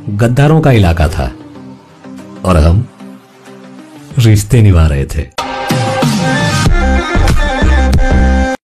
गद्दारों का इलाका था और हम रिश्ते निभा रहे थे।